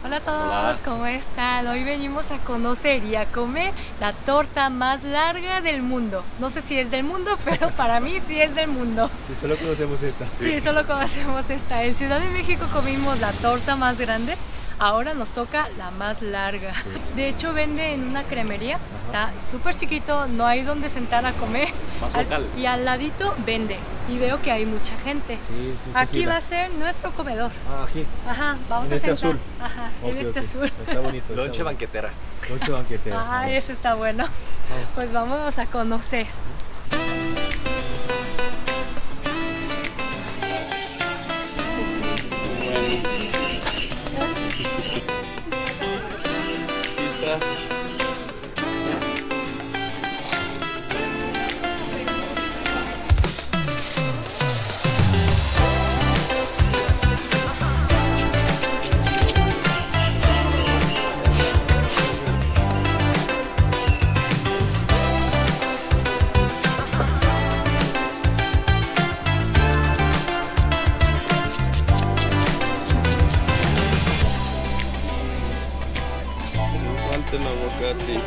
Hola a todos, Hola. ¿cómo están? Hoy venimos a conocer y a comer la torta más larga del mundo. No sé si es del mundo, pero para mí sí es del mundo. Sí, solo conocemos esta. Sí, solo conocemos esta. En Ciudad de México comimos la torta más grande, ahora nos toca la más larga. Sí. De hecho vende en una cremería, está súper chiquito, no hay donde sentar a comer. Más local. Y al ladito vende y veo que hay mucha gente. Sí, mucha Aquí fila. va a ser nuestro comedor. Ah, aquí. Ajá, vamos En a este sentar. azul. Ajá, en Ok, este ok. azul. Está bonito. Lonche está bonito. banquetera. Lonche banquetera. Ah, Vamos. ese está bueno. Vamos. Pues vámonos a conocer. Falta el aguacate.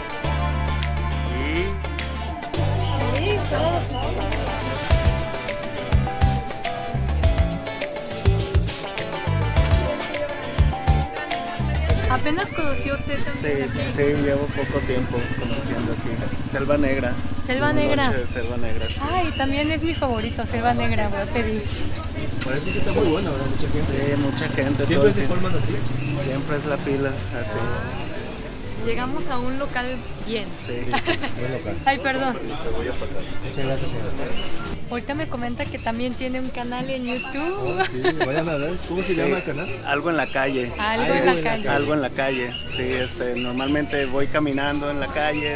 Apenas conoció usted Sí, también aquí. sí, llevo poco tiempo conociendo aquí. Selva Negra. Selva Sí, Negra. lonche de Selva Negra, sí. Ay, también es mi favorito, Selva Negra, voy a pedir. Parece que está muy buena, ¿verdad? Mucha gente. Sí, mucha gente. todo Siempre el se tiempo. forman así. Siempre es la fila, así. Llegamos a un local bien. Sí. Sí, muy local. Ay, perdón. Muchas gracias, señora. Ahorita me comenta que también tiene un canal en YouTube. Oh, sí, vayan a ver. ¿Cómo se Sí. llama el canal? Algo en la calle. Algo en la calle. Algo en la calle. Sí, normalmente voy caminando en la calle,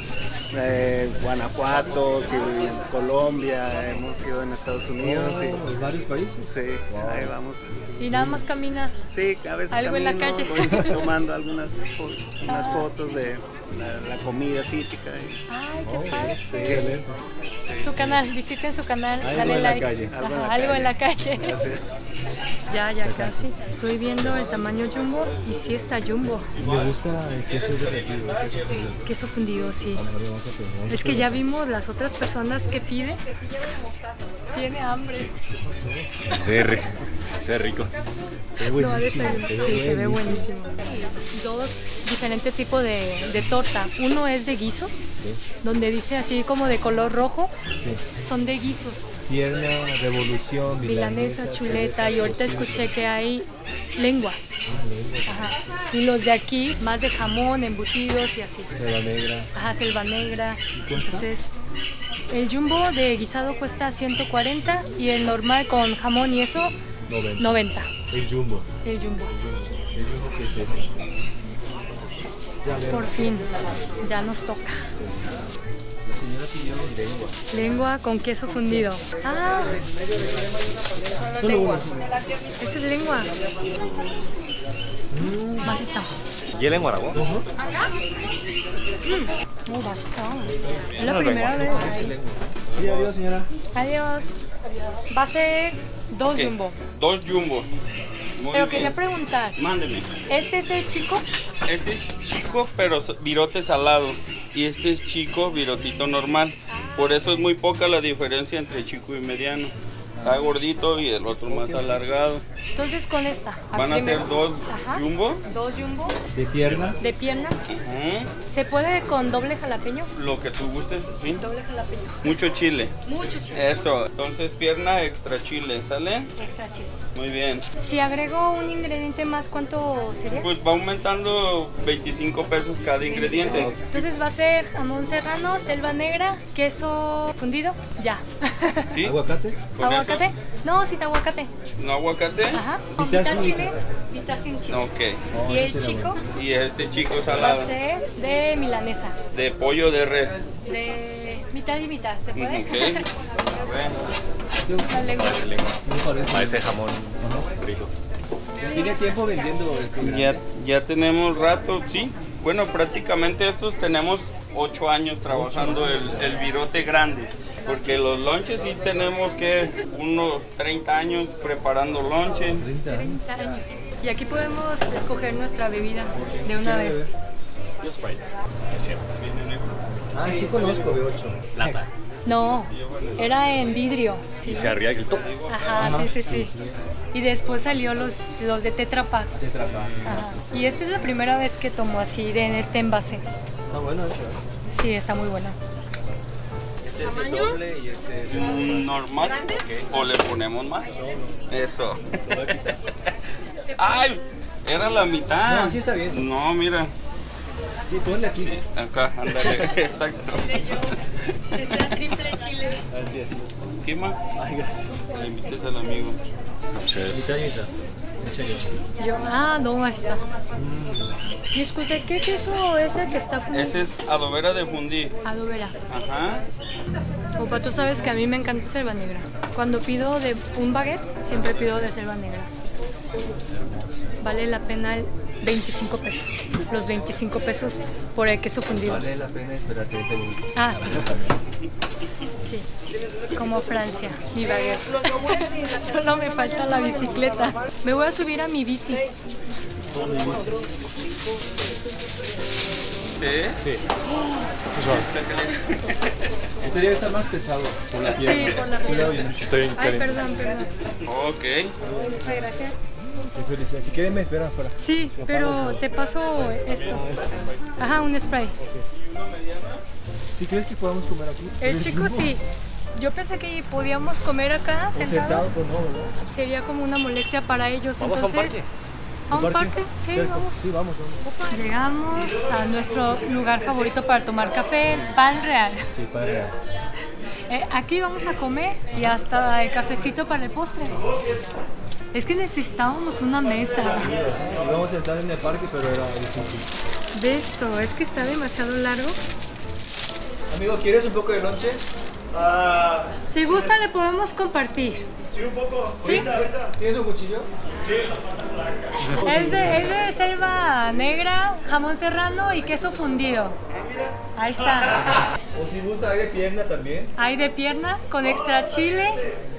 Guanajuato, sí, Colombia, hemos ido en Estados Unidos. Oh, en varios países. Sí, Wow. ahí vamos. Y nada más camina. Sí, a veces Algo en la camino, calle. voy tomando unas fotos de la comida típica. Ay, qué Oh, padre. excelente. Su canal, visiten su canal, Algo dale en la like. calle. Ajá, algo en la calle. Gracias. Ya casi. Estoy viendo el tamaño jumbo y sí está jumbo. Me gusta el queso derretido, el queso fundido. Queso fundido, sí. A lo mejor vamos a probar, vamos a Es que ya probar. vimos las otras personas que piden. Tiene hambre. Se ve rico. Se ve No, ha de buenísimo, ser- sí, se ve buenísimo. Dos diferentes tipos de torta. Uno es de guisos, donde dice así como de color rojo, Sí. son de guisos. Pierna, revolución, Milanesa, chuleta, y ahorita escuché que hay lengua. Ajá. Y los de aquí, más de jamón, embutidos y así. Selva negra. Ajá, selva negra. cuesta? Entonces, el jumbo de guisado cuesta 140 y el normal con jamón y eso, 90. 90. El jumbo. El jumbo. El jumbo que es este. Ya veo. Por fin, ya nos toca. Sí, sí. La señora pidió lengua. Lengua con queso fundido. Ah, Solo uno. esta es lengua. Masita. ¿Hielo en Guaraguao? Oh, basta. Es la primera vez. Sí, adiós, señora. Adiós. Va a ser dos Ok, jumbo. Dos jumbo. Muy Pero bien. quería preguntar, Mándeme. ¿este es el chico? Este es chico, pero virote salado. Y este es chico, virotito normal. Por eso es muy poca la diferencia entre chico y mediano. Está gordito y el otro más alargado. Entonces con esta. Van a ser primero. dos Ajá. jumbo. Dos jumbo De pierna. de pierna. Ujú. ¿Se puede con doble jalapeño? Lo que tú gustes, ¿sí? Doble jalapeño. Mucho chile. Mucho chile. Eso. Entonces pierna extra chile, ¿sale? Extra chile. Muy bien. Si agrego un ingrediente más, ¿cuánto sería? Pues va aumentando 25 pesos cada ingrediente. Entonces va a ser jamón serrano, selva negra, queso fundido, ya. ¿Sí? Aguacate. ¿Con ¿Aguacate? eso? No, sin aguacate. ¿No aguacate? Ajá. Con Mitad mitad sin chile, mitad sin chile. Ok. Oh, Y el ese será chico bueno. Y este chico va a salado. ser de milanesa, De pollo de res. de mitad y mitad, ¿se puede? Ok. A ver. La lengua. Parece lengua. Me parece. Parece jamón rico. ¿Tiene tiempo vendiendo este? Ya tenemos rato, sí. Bueno, prácticamente estos tenemos 8 años trabajando el virote grande. Porque los lonches sí tenemos que unos 30 años preparando lonche. 30 años. 30 años. Y aquí podemos escoger nuestra bebida de una vez. Yo Sprite. Es cierto. Ah, sí conozco B8. Lata. No, era en vidrio. Y se arriba el top. Ajá, sí. Y después salió los de Tetra Pak. Tetra Pak. Ajá. Y esta es la primera vez que tomo así en este envase. Está bueno eso. Sí, está muy bueno. Este es el doble y este es el Normal. ¿O le ponemos más? Eso. ¡Ay! Era la mitad. No, así está bien. No, mira. Sí, ponle aquí. Acá, ándale. Exacto. Es la triple chile. Así, así. ¿Qué más? Ay, gracias. Le invites al amigo. Mitad. No, 맛있어. Disculpe, ¿qué queso es el que está fundido? Ese es adobera de fundir. Adobera. Ajá. Opa, tú sabes que a mí me encanta selva negra. Cuando pido de un baguette, siempre pido de selva negra. Vale la pena 25 pesos. Los 25 pesos por el queso fundido. Vale la pena esperar 30 minutos. Ah, sí. Sí, como Francia, mi baguette. Solo me falta la bicicleta. Me voy a subir a mi bici. ¿Sí? Sí. Este debe estar más pesado por la piel. Sí, por la piel. Cuidado, bien. Sí, está bien Ay, caliente. perdón. Ok. Muchas gracias. Qué felicidad. Si quieren me esperan afuera. Sí, pero te paso esto. Ajá, un spray. Si crees que podamos comer aquí. El chico sí. Yo pensé que podíamos comer acá Sentado, sentados. pues no, ¿verdad? Sería como una molestia para ellos. Vamos a un Entonces, parque. ¿a un parque? Sí, Cerca. vamos. Sí, vamos. Llegamos a nuestro lugar favorito para tomar café, Pan Real. Sí, padre. Aquí vamos a comer y hasta el cafecito para el postre. Es que necesitábamos una mesa. Íbamos a entrar en el parque, pero era difícil. De esto, es que está demasiado largo. Amigo, ¿quieres un poco de lonche? Si gusta, le podemos compartir. Sí, un poco. ¿Sí? ¿Tienes un cuchillo? Es de selva negra, jamón serrano y queso fundido. Ahí está. O si gusta, hay de pierna también. Hay de pierna con extra chile.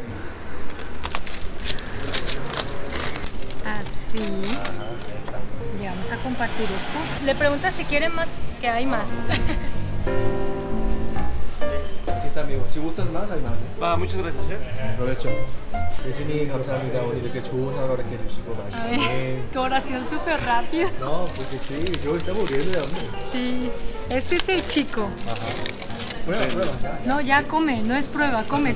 Así. Ahí está. Y vamos a compartir esto. Le pregunta si quiere más, que hay más. Aquí está, amigo. Si gustas más, hay más. Muchas gracias. Provecho. 예수님 감사합니다. 오늘 이렇게 좋은 하루 이렇게 해주시고 A ver, tu oración súper rápida. No, porque sí, yo estaba muriendo de hambre. Sí, este es el chico. Prueba, ya. No, ya come, no es prueba, come.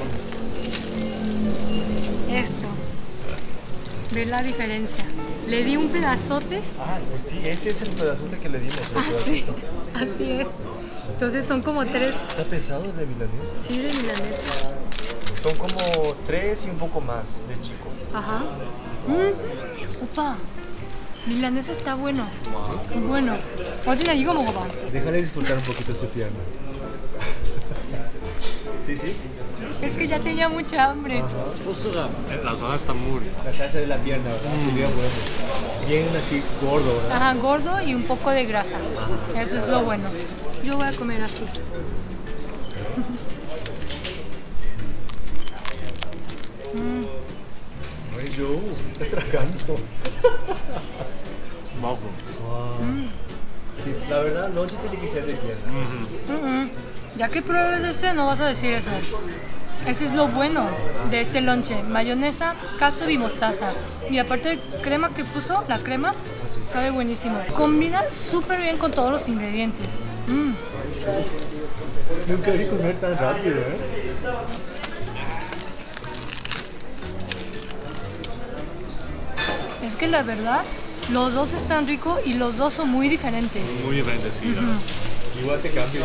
Esto. ¿Ves la diferencia? Le di un pedazote. Ah, pues sí, este es el pedazote que le dimos. El Así, pedacito. así es. Entonces son como 3, Está pesado de milanesa. sí, de milanesa. Son como 3 y un poco más de chico. Ajá. 오빠, milanesa está bueno. Bueno. 어진아 이거 먹어봐. Déjale disfrutar un poquito su pierna. Sí, sí. Es que ya tenía mucha hambre. 소스가 las hojas están muy La salsa de la pierna, ¿verdad? Así bien bueno. Bien así gordo, ¿verdad? Ajá, gordo y un poco de grasa. Eso es lo bueno. Yo voy a comer así. Ay, yo, estás tragando. 먹어. Wow. Sí, la verdad, lonche tiene que ser de pierna. Ya que pruebes este, no vas a decir eso. Ese es lo bueno de este lonche. Mayonesa, casu y mostaza. Y aparte el crema que puso, la crema, sabe buenísimo. Combina súper bien con todos los ingredientes. Nunca vi comer tan rápido, ¿eh? Es que la verdad, los dos están ricos y los dos son muy diferentes. Muy bendecido. Igual te cambio.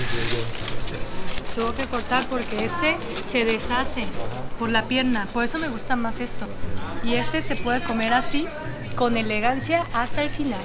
Tengo que cortar porque este se deshace por la pierna. Por eso me gusta más esto. Y este se puede comer así, con elegancia, hasta el final.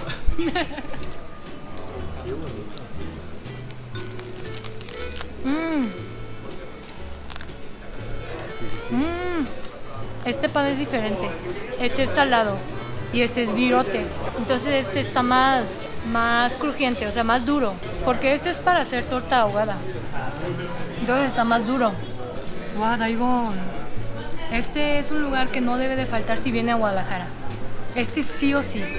Este pan es diferente. Este es salado y este es virote. Entonces este está más crujiente, o sea, más duro. Porque este es para hacer torta ahogada. Entonces está más duro. Guau, Daigon. Este es un lugar que no debe de faltar si viene a Guadalajara. Este sí o sí.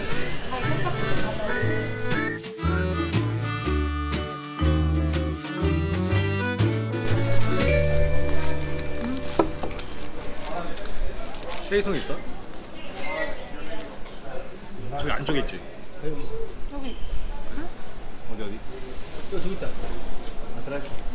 쓰레기통 있어? 저기 안쪽에 있지? 여기. 어디? 저기 있다. 아트라스.